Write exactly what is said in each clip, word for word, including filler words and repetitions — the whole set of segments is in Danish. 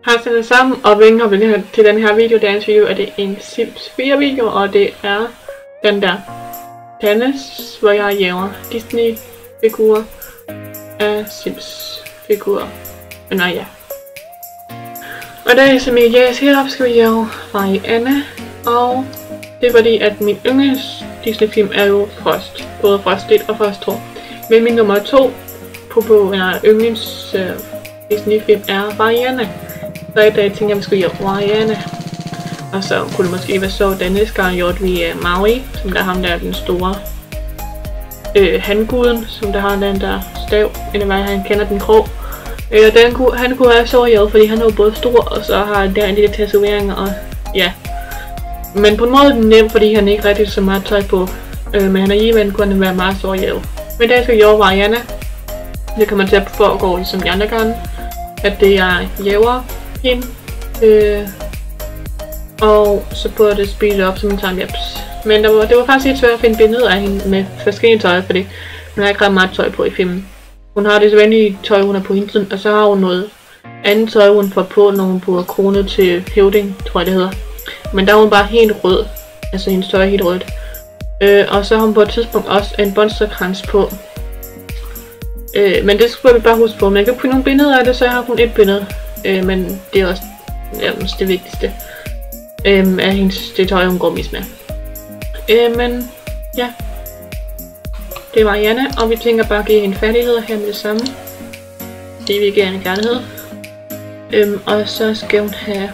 Hej alle sammen, og velkommen til den her video. Dagens video er det en Sims fire video, og det er den der Dennis, hvor jeg jæver Disney figurer af Sims figurer. Men nej, ja. Og da som I jæs heroppe, skal vi jæve Marianne, og det er fordi, at min yndlings Disney film er jo Frost, både Frost et og Frost to. Men min nummer to på, på en yndlings uh, Disney film er Marianne. Så i dag tænkte jeg, at vi skulle hjælpe Marianne. Og så kunne det måske være så, den næste gang gjorde vi uh, Maui, som der ham der er den store øh, handguden, som der har den der stav, inden han kender den krog. Øh, den kunne, han kunne have så hjælp, fordi han er jo både stor, og så har han der en lille tatoveringer, og ja. Men på en måde er det nemt, fordi han ikke rigtig så meget tøj på. Øh, men han er alligevel kunne han være meget stor hjælp. Men i dag skal jeg hjælpe Marianne. Det kan man til at foregå ligesom de andre gange. At det er jæver hende. Øh, og så burde det speede op som en timelaps. Men det var, det var faktisk lidt svært at finde billeder af hende med forskellige tøj, fordi hun har ikke ret meget tøj på i filmen. Hun har det sædvanlige tøj, hun er på hele tiden, og så har hun noget andet tøj, hun får på, når hun bruger krone til hævding, tror jeg det hedder. Men der er hun bare helt rød, altså hendes tøj er helt rødt. Øh, og så har hun på et tidspunkt også en monsterkrans på. Øh, men det skulle vi bare huske på, men jeg kan ikke finde nogle billeder af det, så jeg har kun et billede. Øh, men det er også ja, det vigtigste øh, af hendes det tøj, hun går mis med. Øh, men ja, det var Marianne, og vi tænker bare at give hende færdigheder her med det samme. Det vil gerne kærlighed. Øh, og så skal hun have,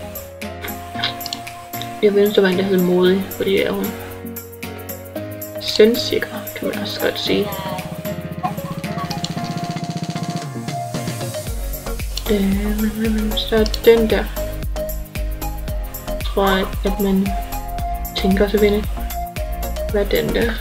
jeg ved ikke, hvad det hedder modig, fordi det er hun sendsikker, kan man også godt sige. Øh, så den der tror jeg, at man tænker sig vinde. Hvad den der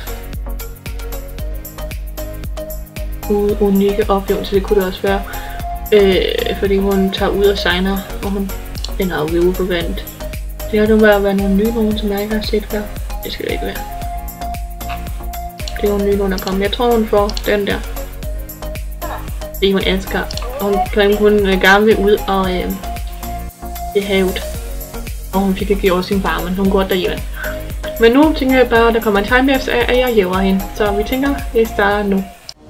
U unikke oplevelse, det kunne det også være. Øh, fordi hun tager ud og signer, og hun ender jo ved uforventet. Det har nu været, været nogle nye nogen, som jeg ikke har set før. Det skal det ikke være. Det er nogle nye nogen, der kommer. Jeg tror, hun får den der. Fordi hun elsker. Og hun kan kun gerne vil ud og øh, i havet. Og hun fik ikke gjort sin far, men hun går derhjemme. Men nu tænker jeg bare, at der kommer en timelapse af, at jeg jæver hende. Så vi tænker, at det starter nu.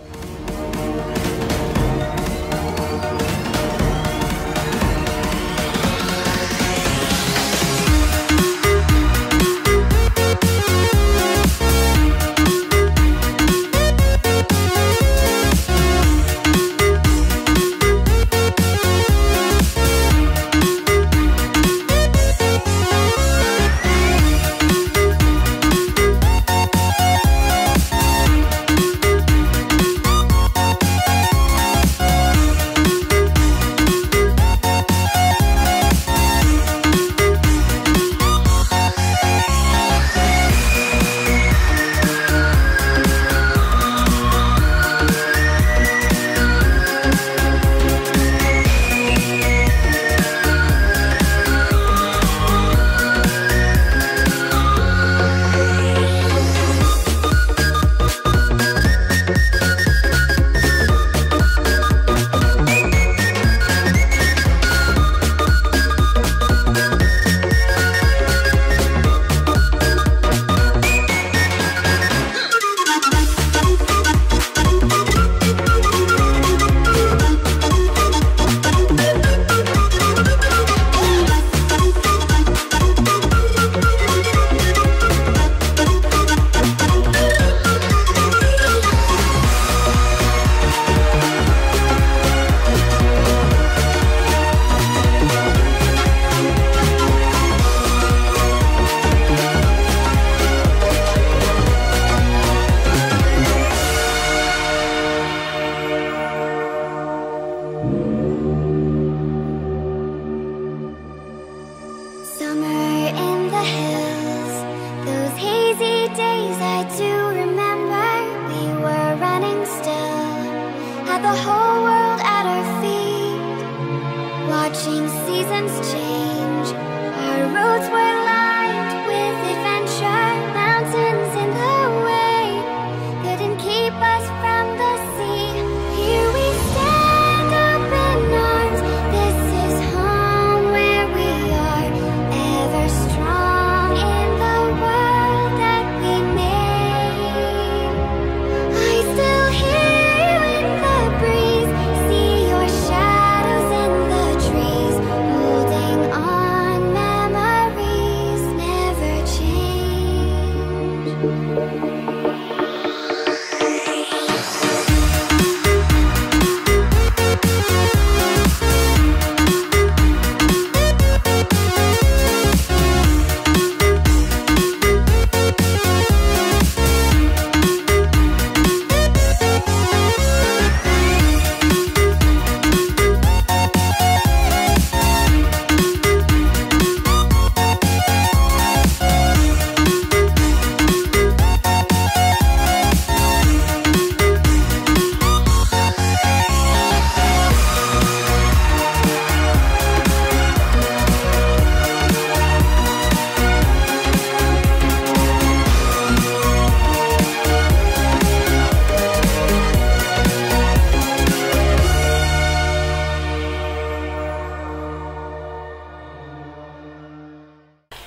The whole world at our feet, watching seasons change. Our roads were lined with adventure, mountains in the way couldn't keep us from the sea. Here we stand, open arms. This is home.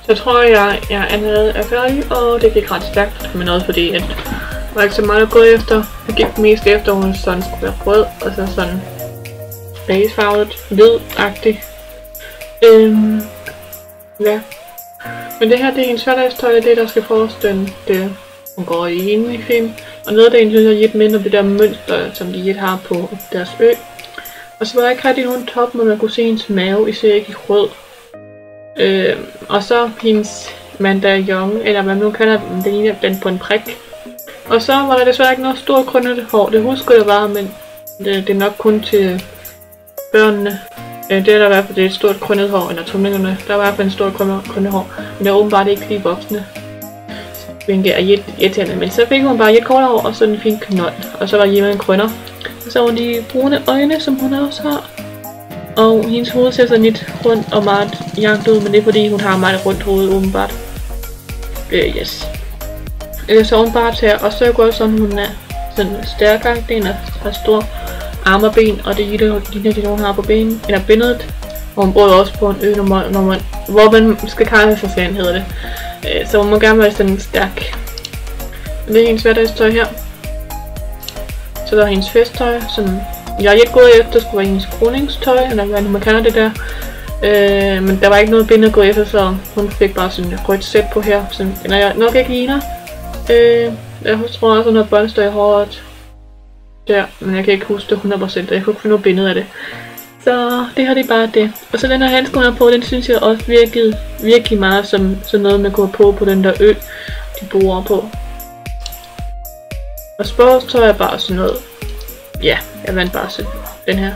Så tror jeg, jeg allerede er færdig, og det gik ret stærkt, men også fordi, at der var ikke så meget at gå efter. Jeg gik mest efter, at hun sådan skulle være rød, og så sådan basefarvet, hvid-agtig. Øhm, ja. Men det her, det er hendes hverdagstøj, det der skal forestille det, hun går i inde i film. Og noget af det, synes jeg, Jit minder det der mønster, som de Jit har på deres ø. Og så var der ikke rigtig nogen top, men man kunne se hendes mave, især ikke i rød. Øh, og så hendes mandajong, eller hvad man nu kalder den, den ligner den på en prik. Og så var der desværre ikke noget stort krønnet hår, det husker jeg bare, men det, det er nok kun til børnene. Øh, det er der i hvert fald det er et stort krønnet hår, eller tumlingerne, der var i hvert fald en stor krønnet hår, men det er åbenbart ikke lige voksne. Hvilket er irriterende, men så fik hun bare et kort hår og sådan en fin knold, og så var hjemme en krønner. Og så var de brune øjne, som hun også har. Og hendes hoved ser sådan lidt rundt og meget jagt ud, men det er fordi hun har meget rundt hoved åbenbart. Øh, yes. Øh, så hun bare tager, og så går det sådan, hun er sådan stærkere, den er, har store arme og ben, og det ligner det, hun har på benen, eller bindet. Og hun bor også på en ø, når man, når man, hvor man skal kalde sig sand, hedder det. Øh, så hun må gerne være sådan stærk. Det er hendes hverdagstøj her. Så der er hendes festtøj, som jeg er ikke gået efter, skulle være hendes kroningstøj, eller hvad man kalder det der. Øh, men der var ikke noget bind at gå efter, så hun fik bare sådan et rødt sæt på her, som eller jeg nok ikke ligner. Øh, jeg tror også, hun har båndstøj i håret der, men jeg kan ikke huske det hundrede procent, og jeg kunne ikke få noget billede af det. Så det har de bare det. Og så den her handske, hun har på, den synes jeg også virkede virkelig meget som sådan noget, man går på på den der ø, de bor på. Og sportstøj er bare sådan noget. Ja, jeg vandt bare sådan den her.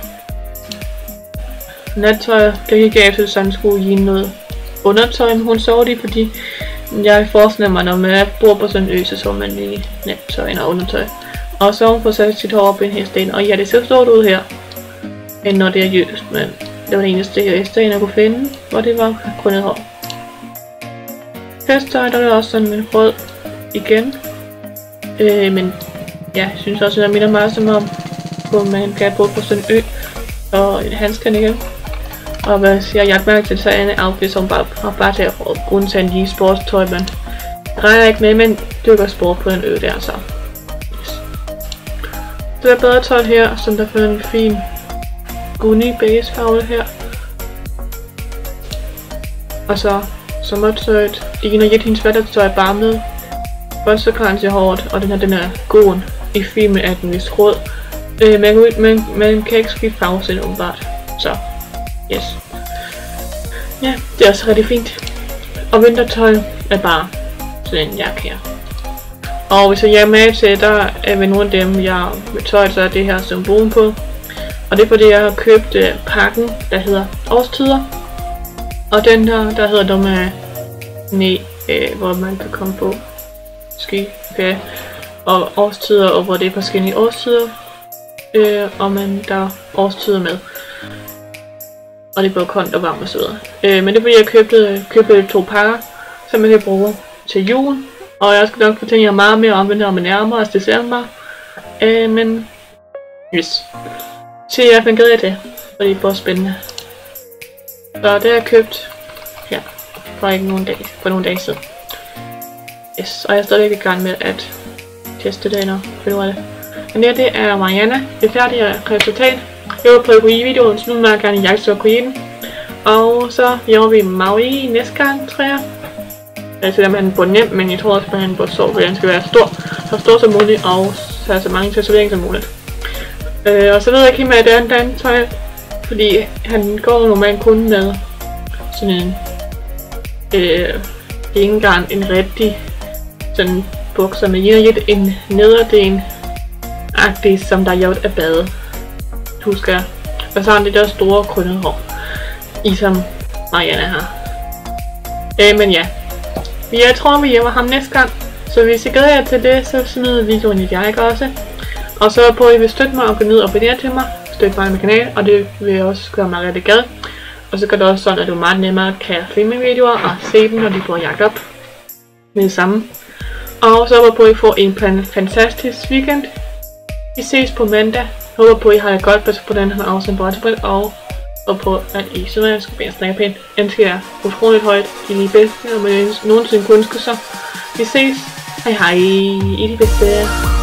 Nattøj, det gik jeg efter, sådan skulle give noget undertøj, men hun sov det, fordi jeg forestiller mig, når man bor på sådan en ø, så sover man lige nattøj og undertøj. Og så hun får sat sit hår op i en hesten, og ja, det ser stort ud her, end når det er jøst, men det var det eneste hesten, jeg kunne finde, hvor det var grundet hår. Festtøj, der er også sådan en rød igen, øh, men ja, jeg synes også, at der minder meget som om, hvor man kan bo på sådan en ø, og handskerne igen. Og hvad siger jeg mærke til, så er en outfit, som bare har bare til at bruge til en lige sportstøj, men regner ikke med, men dyrker sport på en ø der, så. Yes. Så der er bedre tøj her, som der får en fin guni base farve her. Og så sommertøjet, det ligner lidt hendes hverdagsstøj bare med bonserkrans i håret, og den her, den er goden. I filmen er den vist rød. Øh, man, kan, man, man kan ikke skifte farve selv åbenbart. Så, yes. Ja, det er også rigtig fint. Og vintertøj er bare sådan en jakke her. Og hvis jeg er med til, der er ved nogle af dem, jeg med tøj, så er det her symbol på. Og det er fordi, jeg har købt øh, pakken, der hedder Årstider. Og den her, der hedder der med ned, øh, hvor man kan komme på ski, ferie og årstider, og hvor det er forskellige årstider. Øh, og man der er årstider med. Og det er både koldt og varmt og så videre. Øh, men det er fordi, jeg købte, købte to pakker, som jeg kan bruge til jul. Og jeg skal nok fortælle jer meget mere om det, når man nærmer os december. Øh, men yes. Så jeg fandt glæde af det, for det er bare spændende. Så det har jeg købt her for ikke nogen dage, for nogle dage siden. Yes, og jeg er stadig i gang med at teste det og finde ud af det. Men det her, det er Mariana. Det færdige resultat. Jeg vil prøve Kui-videoen, så nu vil jeg gerne jagte så Kui'en. Og så laver vi Maui næste gang, tror jeg. Jeg siger, at han burde nem, men jeg tror også, at han burde sove, fordi han skal være stor. Så stor som muligt, og have så mange tatoveringer som muligt. Øh, og så ved jeg ikke helt med, at det er en dan tøj, fordi han går normalt kun med sådan en, øh, ikke engang en rigtig sådan bukser med lidt en nederdel agtig, som der er gjort af bade. Husker jeg. Og så har han det der store krønnede hår, i som Mariana har. Øh, men ja, jeg tror vi hjælper ham næste gang, så hvis I glæder jer til det, så smider videoen i like også. Og så på at I vil støtte mig og gå ned og abonnere til mig, støtte mig i min kanal, og det vil jeg også gøre mig rigtig glad. Og så gør det også sådan, at du meget nemmere kan filme videoer og se dem, når de bliver jagt op med det samme. Og så håber på at I får en fantastisk weekend. Vi ses på mandag. Håber på at I har det godt, pas på den her afsnit, og og på, at I simpelthen skal blive en snakke pænt. Ønsker jer utroligt højt i de bedste, og man nogensinde kunne ønske sig. Vi ses. Hej hej. I de bedste.